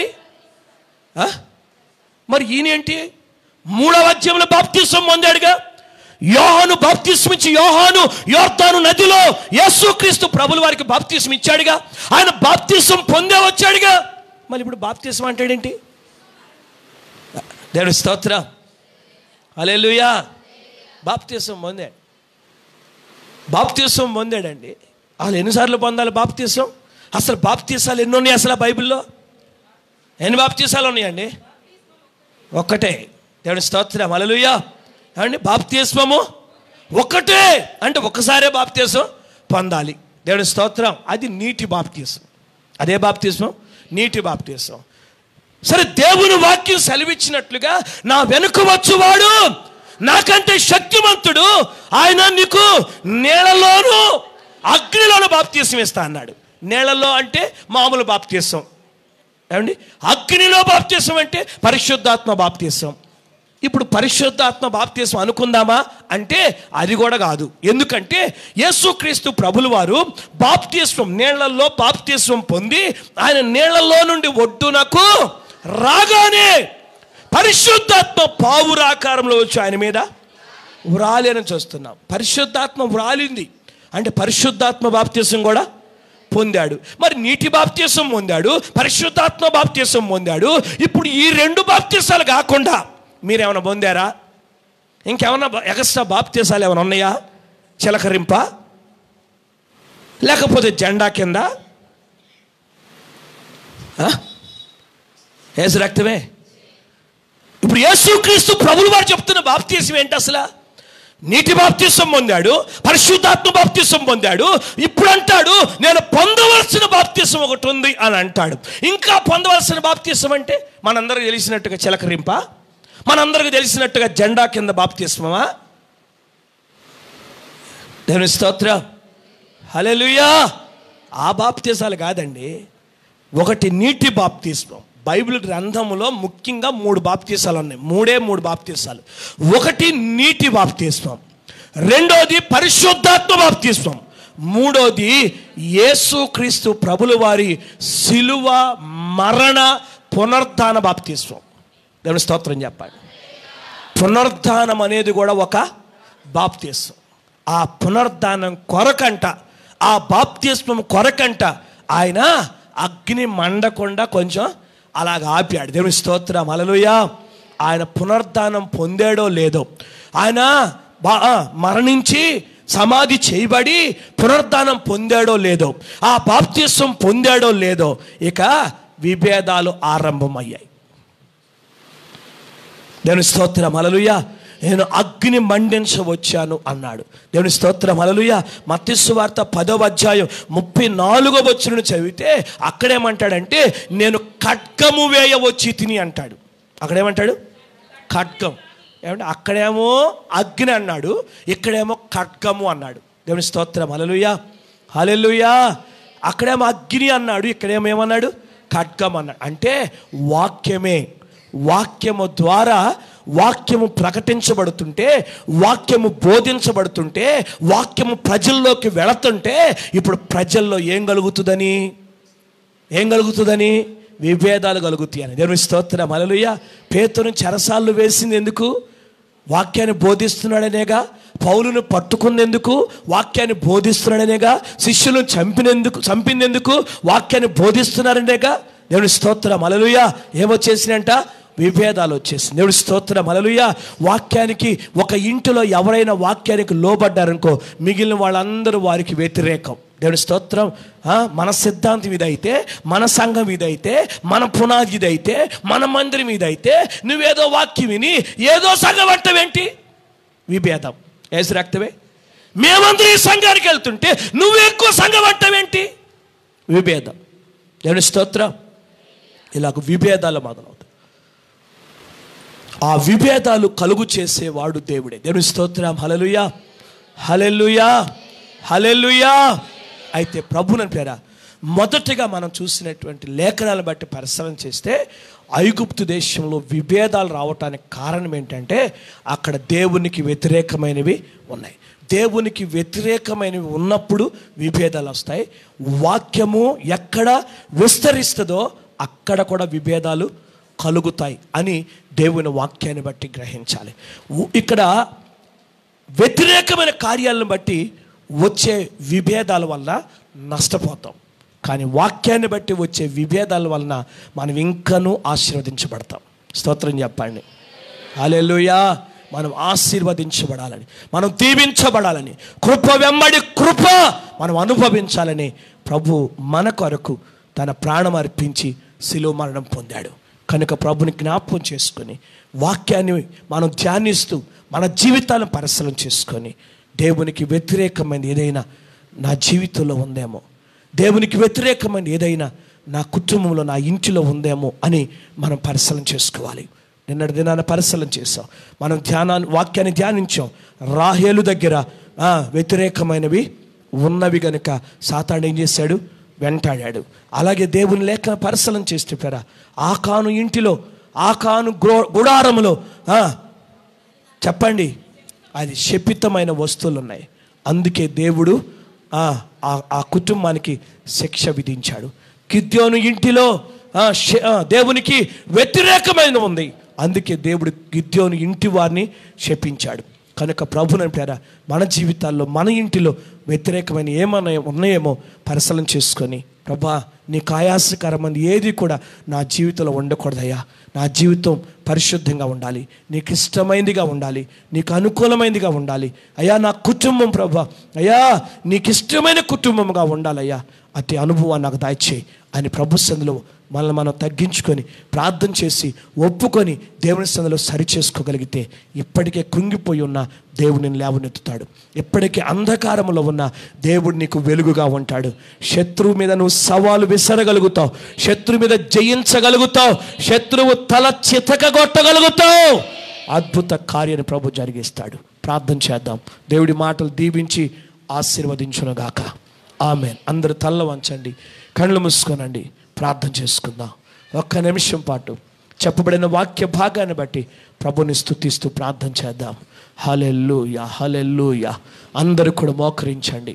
మరి ఈయనేంటి 3వ అధ్యాయంలో బాప్తిస్మం పొందాడుగా. యోహాను బాప్తిస్మం ఇచ్చి, యోహాను యోర్దాను నదిలో యేసుక్రీస్తు ప్రభుల వారికి బాప్తిస్మం ఇచ్చాడుగా. ఆయన బాప్తిస్మం పొందే వచ్చాడుగా. మళ్ళీ ఇప్పుడు బాప్తిస్మం అంటాడేంటి? దేవుని స్తోత్రం. హల్లెలూయా. బాప్తిసం పొందాడండి. అసలు ఎన్నిసార్లు పొందాలి బాప్తిసం? అసలు బాప్తిసాలు ఎన్ని ఉన్నాయి అసలు బైబిల్లో? ఎన్ని బాప్తిసాలు ఉన్నాయండి? ఒక్కటే. దేవుని స్తోత్రం. హల్లెలూయా. అండి బాప్తిస్మము ఒక్కటే, అంటే ఒక్కసారే బాప్తిసం పొందాలి. దేవుని స్తోత్రం. అది నీటి బాప్తిసం. అదే బాప్తిస్మం, నీటి బాప్తిసం. సరే, దేవుని వాక్యం సెలవిచ్చినట్లుగా నా వెనుక వచ్చువాడు నాకంటే శక్తిమంతుడు, ఆయన నీకు నీళ్ళలోను అగ్నిలోను బాప్తిసం ఇస్తా అన్నాడు. నీళ్ళలో అంటే మామూలు బాప్తిసం, ఏమండి? అగ్నిలో బాప్తిసం అంటే పరిశుద్ధాత్మ బాప్తిసం. ఇప్పుడు పరిశుద్ధాత్మ బాప్తిసం అనుకుందామా అంటే అది కూడా కాదు. ఎందుకంటే యేసుక్రీస్తు ప్రభులు వారు బాప్తిస్మం, నీళ్లలో బాప్తిస్మం పొంది ఆయన నీళ్లలో నుండి ఒడ్డునకు రాగానే పరిశుద్ధాత్మ పావురాకారంలో వచ్చి ఆయన మీద వ్రాలి అని చూస్తున్నాం. పరిశుద్ధాత్మ వ్రాలింది అంటే పరిశుద్ధాత్మ బాప్తిసం కూడా పొందాడు. మరి నీటి బాప్తిసం పొందాడు, పరిశుద్ధాత్మ బాప్తిసం పొందాడు. ఇప్పుడు ఈ రెండు బాప్తిసాలు కాకుండా మీరేమైనా పొందారా? ఇంకేమన్నా ఎక్స్ట్రా బాప్తిసాలు ఏమైనా ఉన్నాయా? చిలకరింప, లేకపోతే జెండా కింద యేసు రక్తమే. ఇప్పుడు యేసుక్రీస్తు ప్రభులు వారు చెప్తున్న బాప్తిసం ఏంటి అసలు? నీటి బాప్తిసం పొందాడు, పరిశుద్ధాత్మ బాప్తిసం పొందాడు. ఇప్పుడు అంటాడు నేను పొందవలసిన బాప్తిసం ఒకటి ఉంది అని అంటాడు. ఇంకా పొందవలసిన బాప్తిసం అంటే మనందరికి తెలిసినట్టుగా చిలకరింప, మనందరికి తెలిసినట్టుగా జెండా కింద బాప్తిస్మమా? దేవుని స్తోత్రం. హల్లెలూయా. ఆ బాప్తిసాలు కాదండి. ఒకటి నీటి బాప్తిస్మం. బైబిల్ గ్రంథంలో ముఖ్యంగా 3 బాప్తిసాలు ఉన్నాయి. 3 బాప్తిసాలు. ఒకటి నీటి బాప్తిస్మం, రెండోది పరిశుద్ధాత్మ బాప్తిస్మం, మూడోది యేసుక్రీస్తు ప్రభుల వారి శిలువ మరణ పునరుద్ధాన బాప్తిస్మం. దేవుని స్తోత్రం చెప్పండి. పునరుద్ధానం అనేది కూడా ఒక బాప్తిస్మం. ఆ పునరుద్ధానం కొరకంట, ఆ బాప్తిస్మం కొరకంట ఆయన అగ్ని మండకుండా కొంచెం అలాగ ఆపాడు. దేవుని స్తోత్రం. హల్లెలూయా. ఆయన పునరుద్ధానం పొందాడో లేదో, ఆయన మరణించి సమాధి చేయబడి పునరుద్ధానం పొందాడో లేదో, ఆ బాప్తిస్మం పొందాడో లేదో, ఇక విభేదాలు ఆరంభమయ్యాయి. దేవుని స్తోత్రం. హల్లెలూయా. నేను అగ్ని మండించవచ్చాను అన్నాడు. దేవుని స్తోత్రం. హల్లెలూయా. మత్తయి సువార్త 10వ అధ్యాయం 34వ వచనం చదివితే అక్కడేమంటాడంటే నేను ఖడ్గము వేయవచ్చి తిని అంటాడు. అక్కడేమంటాడు? ఖడ్గం. ఏమంటే అక్కడేమో అగ్ని అన్నాడు, ఇక్కడేమో ఖడ్గము అన్నాడు. దేవుని స్తోత్రం. హల్లెలూయా. హల్లెలూయా. అక్కడేమో అగ్ని అన్నాడు, ఇక్కడేమో ఏమన్నాడు? ఖడ్గం అన్నాడు. అంటే వాక్యము ద్వారా వాక్యము ప్రకటించబడుతుంటే, వాక్యము బోధించబడుతుంటే, వాక్యము ప్రజల్లోకి వెళుతుంటే ఇప్పుడు ప్రజల్లో ఏం కలుగుతుందని? విభేదాలు కలుగుతాయని. దేవుని స్తోత్రం. హల్లెలూయా. పేతురును చెరసాల్లో వేసింది ఎందుకు? వాక్యాన్ని బోధిస్తున్నాడనేగా. పౌలును పట్టుకునేందుకు వాక్యాన్ని బోధిస్తున్నాడనేగా. శిష్యులను చంపిందెందుకు? వాక్యాన్ని బోధిస్తున్నారనేగా. దేవుని స్తోత్రం. హల్లెలూయా. ఏమొచ్చేసినంట? విభేదాలు వచ్చేసింది. దేవుని స్తోత్రం. హల్లెలూయా. వాక్యానికి ఒక ఇంటిలో ఎవరైనా వాక్యానికి లోబడ్డారనుకో మిగిలిన వాళ్ళందరూ వారికి వ్యతిరేకం. దేవుని స్తోత్రం. మన సిద్ధాంతం ఇదైతే, మన సంఘం ఇదైతే, మన పునాది ఇదైతే, మన మందిరం ఇదైతే, నువ్వేదో వాక్యం విని ఏదో సంఘం అంటావేంటి? విభేదం. యేసు రక్తమే. మేమందరూ ఈ సంఘానికి వెళ్తుంటే నువ్వు ఎక్కువ సంఘం అంటావేంటి? విభేదం. దేవుని స్తోత్రం. ఇలాగ విభేదాలు మొదలవుతాయి. ఆ విభేదాలు కలుగు చేసేవాడు దేవుడే. దేవుని స్తోత్రం. హల్లెలూయా. హల్లెలూయా. హల్లెలూయా. అయితే ప్రభువుని పేర మొదటిగా మనం చూసినటువంటి లేఖనాలను బట్టి పరిశీలన చేస్తే ఐగుప్తు దేశంలో విభేదాలు రావటానికి కారణం ఏంటంటే అక్కడ దేవునికి వ్యతిరేకమైనవి ఉన్నాయి. దేవునికి వ్యతిరేకమైనవి ఉన్నప్పుడు విభేదాలు వస్తాయి. వాక్యము ఎక్కడ విస్తరిస్తుందో అక్కడ కూడా విభేదాలు కలుగుతాయి అని దేవుని వాక్యాన్ని బట్టి గ్రహించాలి. ఇక్కడ వ్యతిరేకమైన కార్యాలను బట్టి వచ్చే విభేదాల వల్ల నష్టపోతాం, కానీ వాక్యాన్ని బట్టి వచ్చే విభేదాల వలన మనం ఇంకనూ ఆశీర్వదించబడతాం. స్తోత్రం చెప్పండి. హల్లెలూయా. మనం ఆశీర్వదించబడాలని, మనం దీవించబడాలని, కృప వెంబడి కృప మనం అనుభవించాలని ప్రభు మన కొరకు తన ప్రాణం అర్పించి శిలువ మరణం పొందాడు. కనుక ప్రభుని జ్ఞాపకం చేసుకొని వాక్యాన్ని మనం ధ్యానిస్తూ మన జీవితాలను పరిశీలన చేసుకొని దేవునికి వ్యతిరేకమైన ఏదైనా నా జీవితంలో ఉందేమో, దేవునికి వ్యతిరేకమైన ఏదైనా నా కుటుంబంలో, నా ఇంటిలో ఉందేమో అని మనం పరిశీలన చేసుకోవాలి. నిన్నటి దినాన్ని పరిశీలన చేసాం, మనం వాక్యాన్ని ధ్యానించాం. రాహేలు దగ్గర వ్యతిరేకమైనవి ఉన్నవి కనుక సాతాను ఏం చేశాడు? వెంటాడాడు. అలాగే దేవుని లేఖన పరిశీలన చేస్తే పేరా ఆకాను ఇంటిలో, ఆకాను గుడారములో చెప్పండి, అది శపితమైన వస్తువులు ఉన్నాయి. అందుకే దేవుడు ఆ కుటుంబానికి శిక్ష విధించాడు. గిద్యోను ఇంటిలో దేవునికి వ్యతిరేకమైన ఉంది, అందుకే దేవుడు గిద్యోను ఇంటి వారిని శపించాడు. కనుక ప్రభుని పేర మన జీవితాల్లో, మన ఇంటిలో వ్యతిరేకమైన ఏమన్నా ఉన్నాయేమో పరిశీలన చేసుకొని, ప్రభా నీకు ఆయాసకరమైన ఏది కూడా నా జీవితంలో ఉండకూడదయ్యా, నా జీవితం పరిశుద్ధంగా ఉండాలి, నీకు ఇష్టమైనదిగా ఉండాలి, నీకు అనుకూలమైనదిగా ఉండాలి అయ్యా. నా కుటుంబం ప్రభా అయ్యా నీకు ఇష్టమైన కుటుంబంగా ఉండాలయ్యా, అతి అనుభవాన్ని నాకు దయచేయి అని ప్రభు సన్నిధిలో మనల్ని మనం తగ్గించుకొని ప్రార్థన చేసి ఒప్పుకొని దేవుని సన్నిధిలో సరి చేసుకోగలిగితే ఇప్పటికే కృంగిపోయి ఉన్న దేవుడిని లేవనెత్తుతాడు. ఇప్పటికే అంధకారంలో ఉన్న దేవుడు నీకు వెలుగుగా ఉంటాడు. శత్రువు మీద నువ్వు సవాలు విసరగలుగుతావు, శత్రువు మీద జయించగలుగుతావు, శత్రువు తల చితకగొట్టగలుగుతావు. అద్భుత కార్యాన్ని ప్రభు జరిగిస్తాడు. ప్రార్థన చేద్దాం. దేవుడి మాటలు దీవించి ఆశీర్వదించునుగాక. ఆమేన్. అందరూ తల్ల వంచండి, కళ్ళు మూసుకోనండి, ప్రార్థన చేసుకుందాం. ఒక్క నిమిషం పాటు చెప్పబడిన వాక్య భాగాన్ని బట్టి ప్రభుని స్తుతిస్తూ ప్రార్థన చేద్దాం. హల్లెలూయా, హల్లెలూయా. అందరూ కూడా మోకరించండి,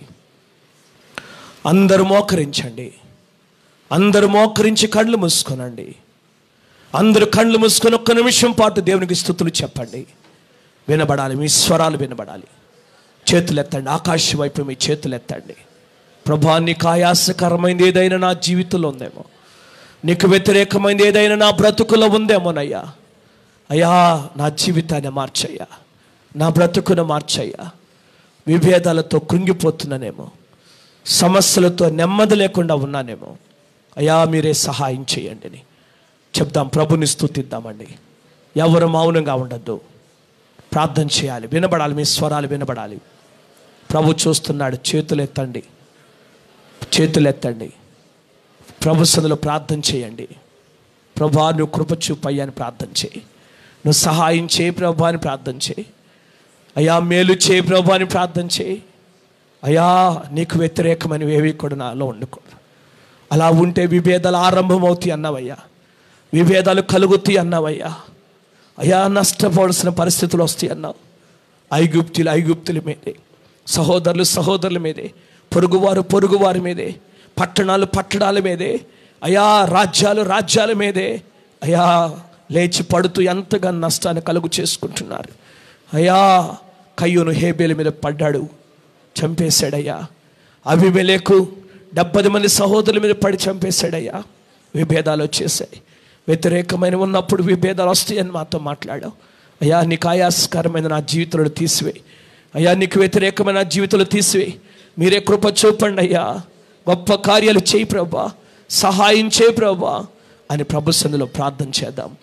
అందరూ మోకరించండి, అందరూ మోకరించి కళ్ళు మూసుకోనండి. అందరూ కళ్ళు మూసుకొని ఒక్క నిమిషం పాటు దేవునికి స్తుతులు చెప్పండి. వినబడాలి, మీ స్వరాలు వినబడాలి. చేతులు ఎత్తండి, ఆకాశం వైపు మీ చేతులు ఎత్తండి. ప్రభా నీకు ఆయాసకరమైనది ఏదైనా నా జీవితంలో ఉందేమో, నీకు వ్యతిరేకమైనది ఏదైనా నా బ్రతుకులో ఉందేమోనయ్యా, అయ్యా నా జీవితాన్ని మార్చయ్యా, నా బ్రతుకును మార్చయ్యా. విభేదాలతో కృంగిపోతున్నానేమో, సమస్యలతో నెమ్మది లేకుండా ఉన్నానేమో, అయ్యా మీరే సహాయం చేయండి అని చెప్దాం. ప్రభుని స్తుతిద్దామండి. ఎవరు మౌనంగా ఉండద్దు, ప్రార్థన చేయాలి, వినబడాలి, మీ స్వరాలు వినబడాలి. ప్రభు చూస్తున్నాడు. చేతులు ఎత్తండి, చేతులు ఎత్తండి. ప్రభు సన్నిధిలో ప్రార్థన చేయండి. ప్రభా నువ్వు కృప చూపయ్యా అని ప్రార్థన చేయి. నువ్వు సహాయం చేయి ప్రభా అని ప్రార్థన చేయి. అయ్యా మేలు చేయి ప్రభా అని ప్రార్థన చేయి. అయ్యా నీకు వ్యతిరేకమైనవి ఏవి కూడా నాలో ఉండకూడదు. అలా ఉంటే విభేదాలు ఆరంభమవుతాయి అన్నావయ్యా, విభేదాలు కలుగుతాయి అన్నావయ్యా. అయ్యా నష్టపోవాల్సిన పరిస్థితులు వస్తాయి అన్నావు. ఐగుప్తుల మీదే, సహోదరుల మీదే, పొరుగువారి మీదే, పట్టణాల మీదే, అయ్యా రాజ్యాల మీదే అయ్యా లేచి పడుతూ ఎంతగా నష్టాన్ని కలుగు చేసుకుంటున్నారు. అయ్యా కయ్యూను హేబేలు మీద పడ్డాడు, చంపేశాడయ్యా. అబీమెలెకు 70 మంది సహోదరుల మీద పడి చంపేశాడయ్యా. విభేదాలు వచ్చేసాయి. వ్యతిరేకమైన ఉన్నప్పుడు విభేదాలు వస్తాయని మాతో మాట్లాడావు. అయ్యా నీకు ఆయాస్కరమైన నా జీవితంలో తీసివేయి అయ్యా, నీకు వ్యతిరేకమైన నా జీవితంలో తీసివేయి. మీరే కృప చూపండి అయ్యా, గొప్ప కార్యాలు చేయి ప్రభా, సహాయం చేయి ప్రభా అని ప్రభు సన్నిధిలో ప్రార్థన చేద్దాం.